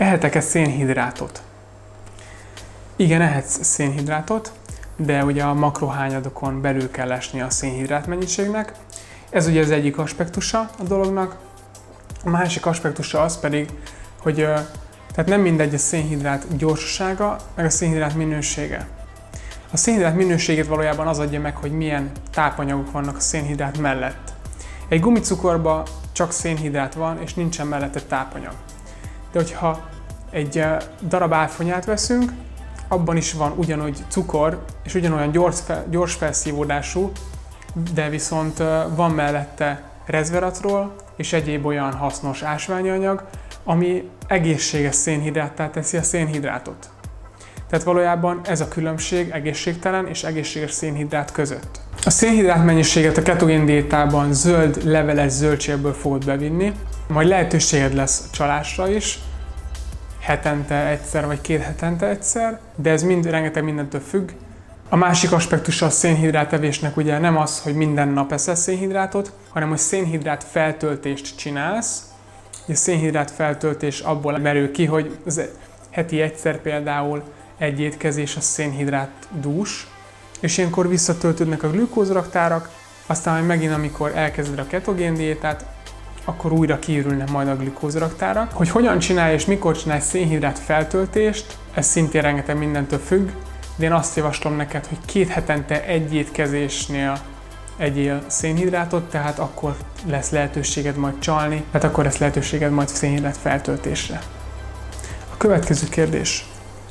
Ehetek-e szénhidrátot? Igen, ehetsz szénhidrátot, de ugye a makrohányadokon belül kell esni a szénhidrát mennyiségnek. Ez ugye az egyik aspektusa a dolognak. A másik aspektusa az pedig, hogy tehát nem mindegy a szénhidrát gyorsasága, meg a szénhidrát minősége. A szénhidrát minőségét valójában az adja meg, hogy milyen tápanyagok vannak a szénhidrát mellett. Egy gumicukorban csak szénhidrát van, és nincsen mellette tápanyag. De hogyha egy darab áfonyát veszünk, abban is van ugyanúgy cukor, és ugyanolyan gyors felszívódású, de viszont van mellette resveratrol és egyéb olyan hasznos ásványi anyag, ami egészséges szénhidráttá teszi a szénhidrátot. Tehát valójában ez a különbség egészségtelen és egészséges szénhidrát között. A szénhidrát mennyiséget a ketogén diétában zöld leveles zöldségből fogod bevinni, majd lehetőséged lesz csalásra is, hetente egyszer vagy 2 hetente egyszer, de ez rengeteg mindentől függ. A másik aspektusa a szénhidrátevésnek ugye nem az, hogy minden nap eszel szénhidrátot, hanem hogy szénhidrát feltöltést csinálsz. A szénhidrát feltöltés abból merül ki, hogy heti egyszer például egy étkezés a szénhidrát dús, és ilyenkor visszatöltődnek a glükózraktárak, aztán majd megint amikor elkezded a ketogén diétát, akkor újra kiürülnek majd a glükózraktárak. Hogy hogyan csinálj és mikor csinálj szénhidrát feltöltést, ez szintén rengeteg mindentől függ, de én azt javaslom neked, hogy 2 hetente egy étkezésnél egyél szénhidrátot, tehát akkor lesz lehetőséged majd csalni, tehát akkor lesz lehetőséged majd szénhidrát feltöltésre. A következő kérdés.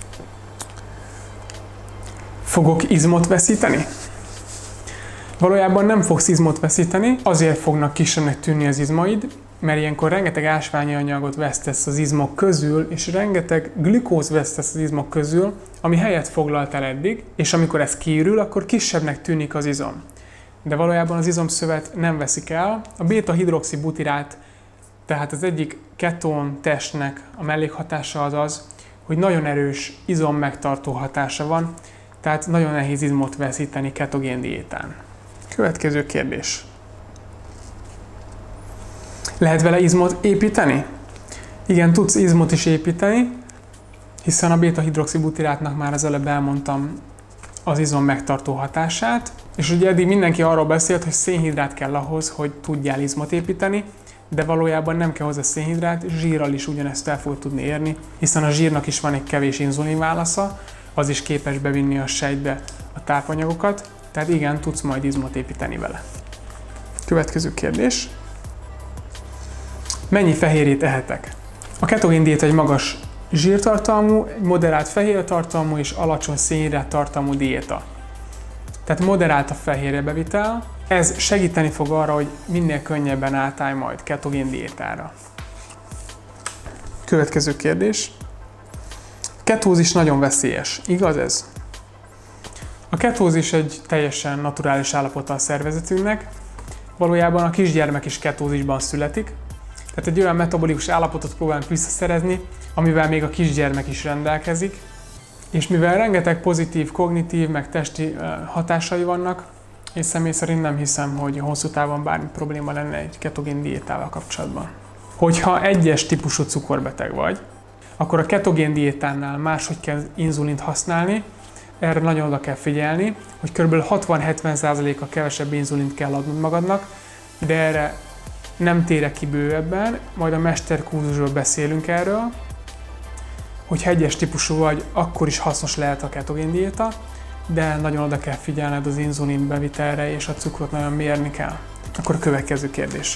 Fogok izmot veszíteni? Valójában nem fogsz izmot veszíteni, azért fognak kisebbnek tűnni az izmaid, mert ilyenkor rengeteg ásványi anyagot vesztesz az izmok közül, és rengeteg glükóz vesztesz az izmok közül, ami helyet foglaltál eddig, és amikor ez kiürül, akkor kisebbnek tűnik az izom. De valójában az izomszövet nem veszik el. A béta-hidroxibutirát, tehát az egyik ketón testnek a mellékhatása az az, hogy nagyon erős izommegtartó hatása van, tehát nagyon nehéz izmot veszíteni ketogén diétán. Következő kérdés. Lehet vele izmot építeni? Igen, tudsz izmot is építeni, hiszen a béta-hidroxibutirátnak már az előbb elmondtam az izom megtartó hatását, és ugye eddig mindenki arról beszélt, hogy szénhidrát kell ahhoz, hogy tudjál izmot építeni, de valójában nem kell hozzá szénhidrát, zsírral is ugyanezt el fogod tudni érni, hiszen a zsírnak is van egy kevés inzulin válasza, az is képes bevinni a sejtbe a tápanyagokat, tehát igen, tudsz majd izmot építeni vele. Következő kérdés. Mennyi fehérjét ehetek? A ketogén diéta egy magas zsírtartalmú, moderált fehérjetartalmú és alacsony szénhidrát tartalmú diéta. Tehát moderált a fehérjebevitel. Ez segíteni fog arra, hogy minél könnyebben átállj majd ketogén diétára. Következő kérdés. A ketózis nagyon veszélyes. Igaz ez? A ketózis egy teljesen naturális állapota a szervezetünknek. Valójában a kisgyermek is ketózisban születik. Tehát egy olyan metabolikus állapotot próbálunk visszaszerezni, amivel még a kisgyermek is rendelkezik. És mivel rengeteg pozitív, kognitív, meg testi hatásai vannak, én személy szerint nem hiszem, hogy hosszú távon bármi probléma lenne egy ketogén diétával kapcsolatban. Hogyha egyes típusú cukorbeteg vagy, akkor a ketogén diétánál máshogy kell inzulint használni, erre nagyon oda kell figyelni, hogy kb. 60-70%-a kevesebb inzulint kell adnod magadnak, de erre nem térek ki bővebben, majd a mesterkurzusról beszélünk erről. Hogyha egyes típusú vagy, akkor is hasznos lehet a ketogén diéta, de nagyon oda kell figyelned az inzulin bevitelre, és a cukrot nagyon mérni kell. Akkor a következő kérdés.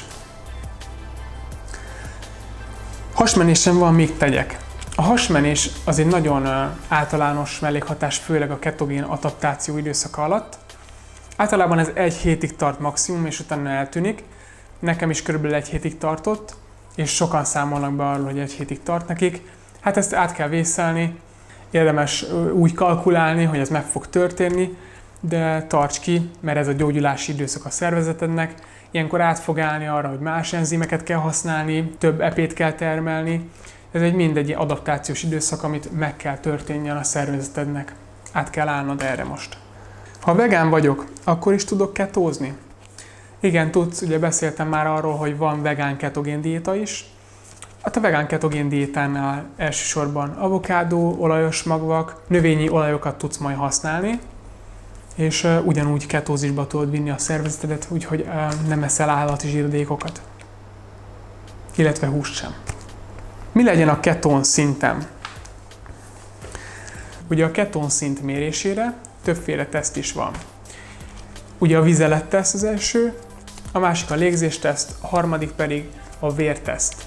Hasmenésem van, mit tegyek? A hasmenés az egy nagyon általános mellékhatás, főleg a ketogén adaptáció időszaka alatt. Általában ez 1 hétig tart maximum, és utána eltűnik. Nekem is körülbelül 1 hétig tartott, és sokan számolnak be arról, hogy 1 hétig tart nekik. Hát ezt át kell vészelni, érdemes úgy kalkulálni, hogy ez meg fog történni, de tarts ki, mert ez a gyógyulási időszak a szervezetednek. Ilyenkor át fog állni arra, hogy más enzimeket kell használni, több epét kell termelni. Ez egy adaptációs időszak, amit meg kell történjen a szervezetednek. Át kell állnod erre most. Ha vegán vagyok, akkor is tudok ketózni? Igen, tudsz, ugye beszéltem már arról, hogy van vegán ketogén diéta is. Hát a vegán ketogén diétánál elsősorban avokádó, olajos magvak, növényi olajokat tudsz majd használni, és ugyanúgy ketózisba tudod vinni a szervezetedet, úgyhogy nem eszel állati zsíradékokat, illetve húst sem. Mi legyen a ketón szintem? Ugye a ketón szint mérésére többféle teszt is van. Ugye a vizeletteszt az első, a másik a légzésteszt, a harmadik pedig a vérteszt.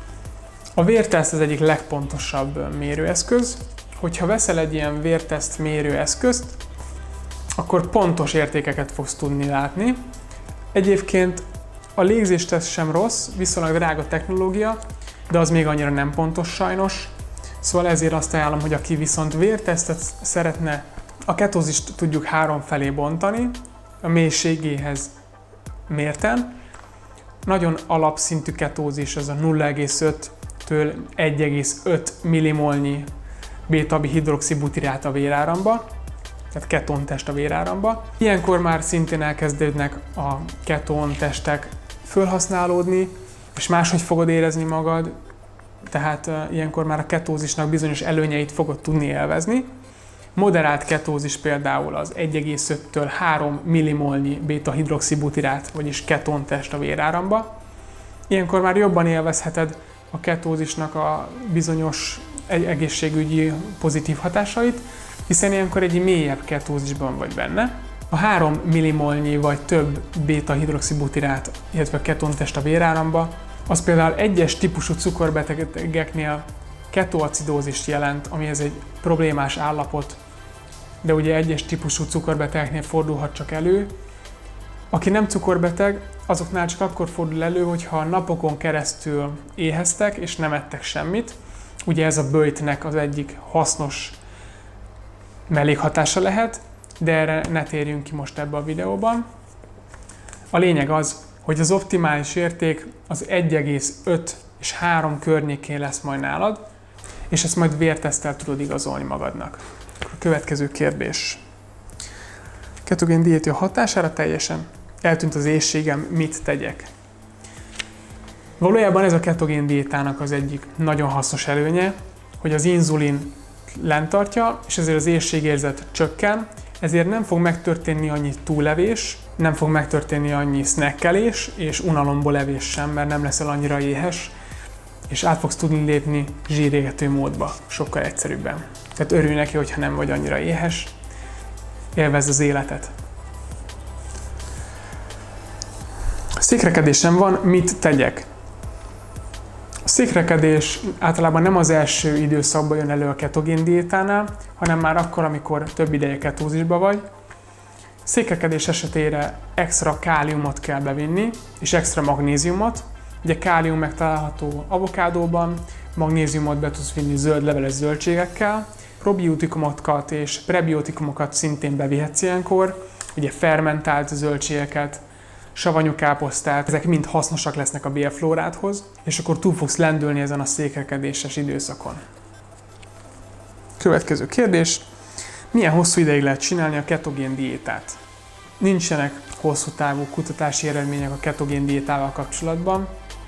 A vérteszt az egyik legpontosabb mérőeszköz. Hogyha veszel egy ilyen vérteszt mérőeszközt, akkor pontos értékeket fogsz tudni látni. Egyébként a légzésteszt sem rossz, viszonylag drága technológia, de az még annyira nem pontos sajnos. Szóval ezért azt ajánlom, hogy aki viszont vértesztet szeretne, a ketózist tudjuk 3 felé bontani, a mélységéhez mérten. Nagyon alapszintű ketózis, az a 0,5-től 1,5 millimolnyi béta-hidroxibutirát a véráramba, tehát ketontest a véráramba. Ilyenkor már szintén elkezdődnek a ketontestek felhasználódni, és máshogy fogod érezni magad, tehát ilyenkor már a ketózisnak bizonyos előnyeit fogod tudni élvezni. Moderált ketózis például az 1,5-től 3 millimolnyi béta-hidroxibutirát, vagyis ketontest a véráramba. Ilyenkor már jobban élvezheted a ketózisnak a bizonyos egészségügyi pozitív hatásait, hiszen ilyenkor egy mélyebb ketózisban vagy benne. A 3 millimolnyi vagy több béta-hidroxibutirát, illetve ketontest a véráramba, az például egyes típusú cukorbetegeknél ketoacidózist jelent, ami ez egy problémás állapot, de ugye egyes típusú cukorbetegeknél fordulhat csak elő. Aki nem cukorbeteg, azoknál csak akkor fordul elő, hogyha napokon keresztül éheztek és nem ettek semmit. Ugye ez a böjtnek az egyik hasznos mellékhatása lehet, de erre ne térjünk ki most ebbe a videóban. A lényeg az, hogy az optimális érték az 1,5 és 3 környékén lesz majd nálad, és ezt majd vérteszttel tudod igazolni magadnak. A következő kérdés. Ketogén diéta hatására teljesen eltűnt az éhségem, mit tegyek? Valójában ez a ketogén diétának az egyik nagyon hasznos előnye, hogy az inzulin lent tartja, és ezért az éhségérzet csökken, ezért nem fog megtörténni annyi túlevés, nem fog megtörténni annyi snackelés és unalomból evés sem, mert nem leszel annyira éhes, és át fogsz tudni lépni zsírégető módba, sokkal egyszerűbben. Tehát örülj neki, hogyha nem vagy annyira éhes, élvezd az életet. Székrekedésem van, mit tegyek? A székrekedés általában nem az első időszakban jön elő a ketogén diétánál, hanem már akkor, amikor több ideje ketózisba vagy. Székrekedés esetére extra káliumot kell bevinni, és extra magnéziumot. Ugye kálium megtalálható avokádóban, magnéziumot be tudsz vinni zöld leveles zöldségekkel, probiotikumokat és prebiotikumokat szintén bevihetsz ilyenkor, ugye fermentált zöldségeket, savanyú káposztát, ezek mind hasznosak lesznek a bélflórádhoz, és akkor túl fogsz lendülni ezen a székrekedéses időszakon. Következő kérdés. Milyen hosszú ideig lehet csinálni a ketogén diétát? Nincsenek hosszú távú kutatási eredmények a ketogén diétával kapcsolatban,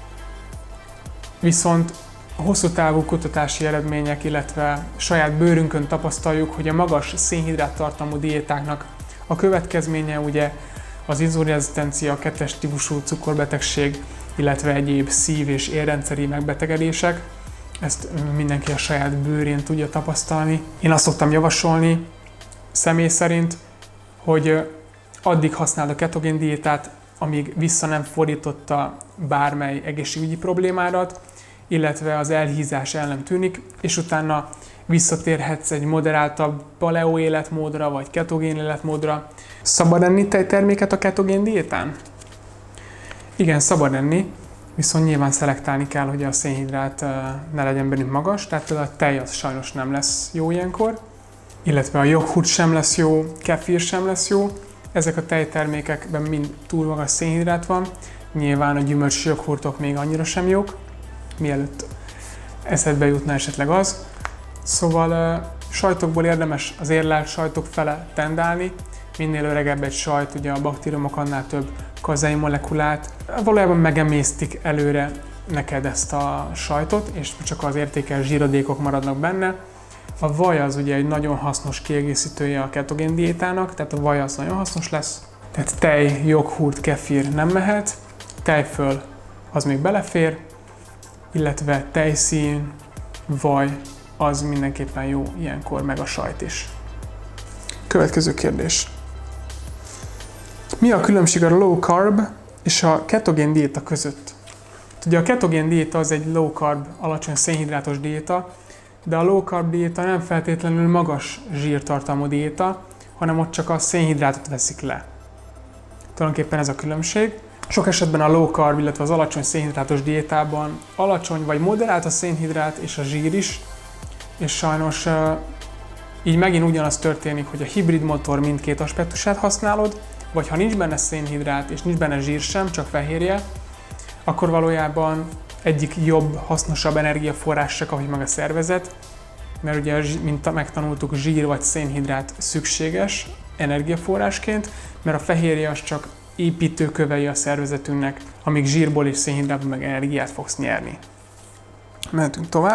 viszont a hosszú távú kutatási eredmények, illetve saját bőrünkön tapasztaljuk, hogy a magas szénhidrát tartalmú diétáknak a következménye ugye az inzulinrezisztencia, 2-es típusú cukorbetegség, illetve egyéb szív- és érrendszeri megbetegedések. Ezt mindenki a saját bőrén tudja tapasztalni. Én azt szoktam javasolni személy szerint, hogy addig használd a ketogén diétát, amíg vissza nem fordította bármely egészségügyi problémádat, illetve az elhízás el nem tűnik, és utána visszatérhetsz egy moderáltabb paleo életmódra, vagy ketogén életmódra. Szabad enni tejterméket a ketogén diétán? Igen, szabad enni, viszont nyilván szelektálni kell, hogy a szénhidrát ne legyen bennünk magas, tehát például a tej az sajnos nem lesz jó ilyenkor, illetve a joghurt sem lesz jó, kefir sem lesz jó. Ezek a tejtermékekben mind túl magas szénhidrát van, nyilván a gyümölcs joghurtok még annyira sem jók, mielőtt eszedbe jutna esetleg az. Szóval sajtokból érdemes az érlelt sajtok fele tendálni, minél öregebb egy sajt, ugye a baktériumok annál több kazein molekulát valójában megemésztik előre neked ezt a sajtot, és csak az értékes zsíradékok maradnak benne. A vaj az ugye egy nagyon hasznos kiegészítője a ketogén diétának, tehát a vaj az nagyon hasznos lesz. Tehát tej, joghurt, kefir nem mehet, tejföl az még belefér, illetve tejszín, vaj az mindenképpen jó ilyenkor, meg a sajt is. Következő kérdés. Mi a különbség a low carb és a ketogén diéta között? Ugye a ketogén diéta az egy low carb, alacsony szénhidrátos diéta, de a low carb diéta nem feltétlenül magas zsírtartalmú diéta, hanem ott csak a szénhidrátot veszik le. Tulajdonképpen ez a különbség. Sok esetben a low carb, illetve az alacsony szénhidrátos diétában alacsony vagy moderált a szénhidrát és a zsír is, és sajnos így megint ugyanaz történik, hogy a hibrid motor mindkét aspektusát használod, vagy ha nincs benne szénhidrát és nincs benne zsír sem, csak fehérje, akkor valójában egyik jobb, hasznosabb energiaforrás kapja meg a szervezet, mert ugye, mint megtanultuk, zsír vagy szénhidrát szükséges energiaforrásként, mert a fehérje az csak építőkövei a szervezetünknek, amíg zsírból és szénhidrátból meg energiát fogsz nyerni. Mehetünk tovább.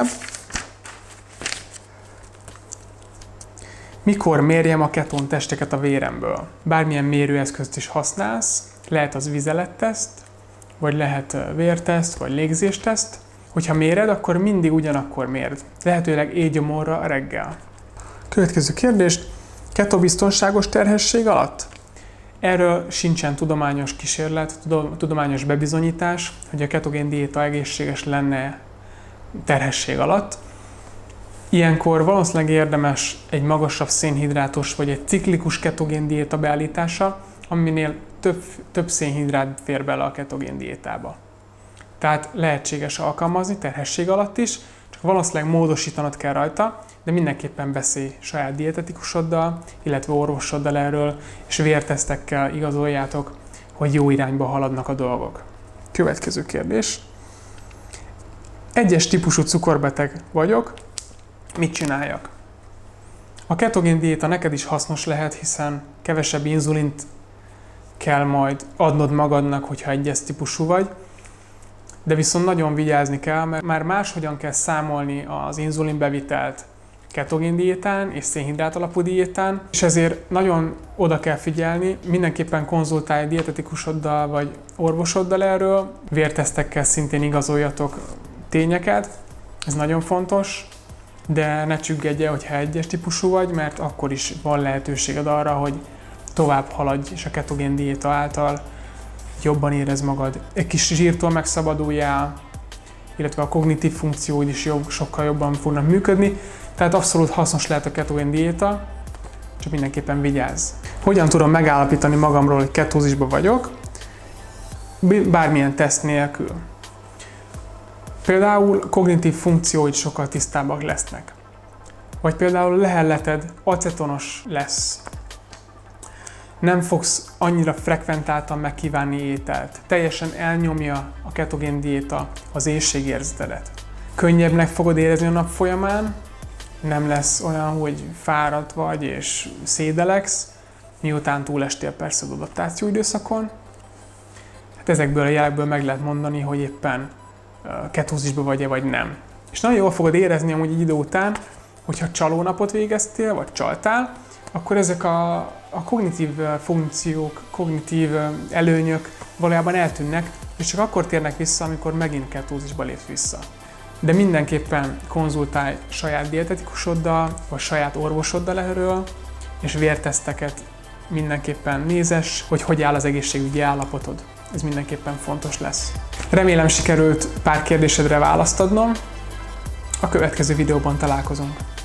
Mikor mérjem a keton testeket a véremből? Bármilyen mérőeszközt is használsz, lehet az vizeletteszt, vagy lehet vérteszt, vagy légzésteszt. Hogyha méred, akkor mindig ugyanakkor mérd. Lehetőleg éjgyomorra reggel. Következő kérdés. Keto biztonságos terhesség alatt? Erről sincsen tudományos kísérlet, tudományos bebizonyítás, hogy a ketogén diéta egészséges lenne terhesség alatt. Ilyenkor valószínűleg érdemes egy magasabb szénhidrátos vagy egy ciklikus ketogén diéta beállítása, aminél több szénhidrát fér bele a ketogén diétába. Tehát lehetséges alkalmazni terhesség alatt is, csak valószínűleg módosítanod kell rajta, de mindenképpen beszélj saját dietetikusoddal, illetve orvosoddal erről, és vértesztekkel igazoljátok, hogy jó irányba haladnak a dolgok. Következő kérdés. Egyes típusú cukorbeteg vagyok, mit csináljak? A ketogén diéta neked is hasznos lehet, hiszen kevesebb inzulint kell majd adnod magadnak, hogyha egyes típusú vagy, de viszont nagyon vigyázni kell, mert már máshogyan kell számolni az inzulinbevitelt ketogén diétán és szénhidrát alapú diétán, és ezért nagyon oda kell figyelni, mindenképpen konzultálj dietetikusoddal vagy orvosoddal erről, vértesztekkel szintén igazoljatok tényeket, ez nagyon fontos, de ne csüggedj el, hogyha egyes típusú vagy, mert akkor is van lehetőséged arra, hogy tovább haladj, és a ketogén diéta által jobban érezd magad. Egy kis zsírtól megszabaduljál, illetve a kognitív funkcióid is sokkal jobban fognak működni, tehát abszolút hasznos lehet a ketogén diéta, csak mindenképpen vigyázz. Hogyan tudom megállapítani magamról, hogy ketózisban vagyok, bármilyen teszt nélkül? Például kognitív funkcióid sokkal tisztábbak lesznek. Vagy például lehelleted acetonos lesz. Nem fogsz annyira frekventáltan megkívánni ételt. Teljesen elnyomja a ketogén diéta az éhségérzetedet. Könnyebbnek fogod érezni a nap folyamán, nem lesz olyan, hogy fáradt vagy és szédelegsz, miután túlestél persze az adaptáció időszakon. Hát ezekből a jelekből meg lehet mondani, hogy éppen ketózisban vagy-e vagy nem. És nagyon jól fogod érezni amúgy egy idő után, hogyha csalónapot végeztél, vagy csaltál, akkor ezek a kognitív funkciók, kognitív előnyök valójában eltűnnek, és csak akkor térnek vissza, amikor megint ketózisba lépsz vissza. De mindenképpen konzultálj saját dietetikusoddal, vagy saját orvosoddal erről, és vérteszteket mindenképpen nézes, hogy áll az egészségügyi állapotod. Ez mindenképpen fontos lesz. Remélem sikerült pár kérdésedre választ adnom. A következő videóban találkozunk.